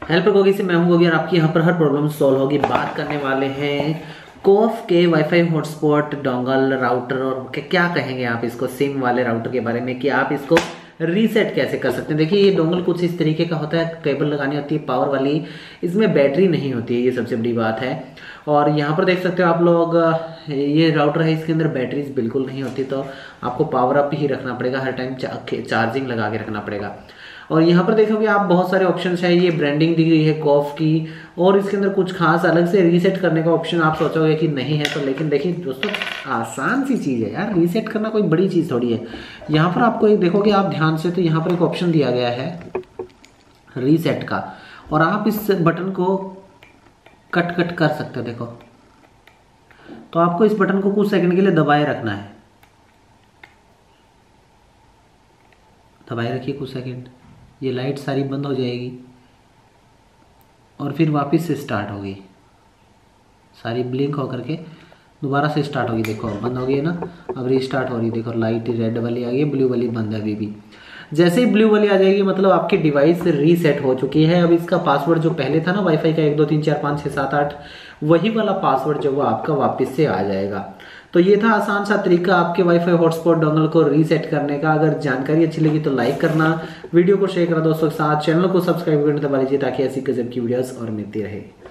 Helper Gogi से मैं हूं गोगी और आपकी यहाँ पर हर प्रॉब्लम सॉल्व होगी। बात करने वाले हैं कोफ के वाईफाई हॉटस्पॉट डोंगल राउटर और क्या कहेंगे आप इसको सिम वाले राउटर के बारे में कि आप इसको रीसेट कैसे कर सकते हैं। देखिए ये डोंगल कुछ इस तरीके का होता है, केबल लगानी होती है पावर वाली, इसमें बैटरी नहीं होती है, ये सबसे बड़ी बात है। और यहाँ पर देख सकते हो आप लोग, ये राउटर है, इसके अंदर बैटरीज बिल्कुल नहीं होती, तो आपको पावर अप ही रखना पड़ेगा, हर टाइम चार्जिंग लगा के रखना पड़ेगा। और यहाँ पर देखोगे आप बहुत सारे ऑप्शंस है, ये ब्रांडिंग दी गई है कॉफ की, और इसके अंदर कुछ खास अलग से रीसेट करने का ऑप्शन आप सोचोगे कि नहीं है, तो लेकिन देखिए दोस्तों आसान सी चीज़ है यार, रीसेट करना कोई बड़ी चीज़ थोड़ी है। यहाँ पर आपको एक देखोगे आप ध्यान से, तो यहाँ पर एक ऑप्शन दिया गया है रीसेट का, और आप इस बटन को कट कर सकते हो। देखो तो आपको इस बटन को कुछ सेकंड के लिए दबाए रखना है, दबाए रखिए कुछ सेकंड, ये लाइट सारी बंद हो जाएगी और फिर वापस से स्टार्ट होगी, सारी ब्लिंक होकर के दोबारा से स्टार्ट होगी। देखो बंद हो गई है ना, अब रीस्टार्ट हो रही है। देखो लाइट रेड वाली आ गई, ब्लू वाली बंद है अभी भी। जैसे ही ब्लू वाली आ जाएगी मतलब आपकी डिवाइस रीसेट हो चुकी है। अब इसका पासवर्ड जो पहले था ना वाईफाई का 1 2 3 4 5 6 7 8, वही वाला पासवर्ड जो वो आपका वापस से आ जाएगा। तो ये था आसान सा तरीका आपके वाईफाई हॉटस्पॉट डोंगल को रीसेट करने का। अगर जानकारी अच्छी लगी तो लाइक करना, वीडियो को शेयर करना दोस्तों के साथ, चैनल को सब्सक्राइब करना दबा लीजिए ताकि ऐसी गजब की वीडियोस और मिलती रहे।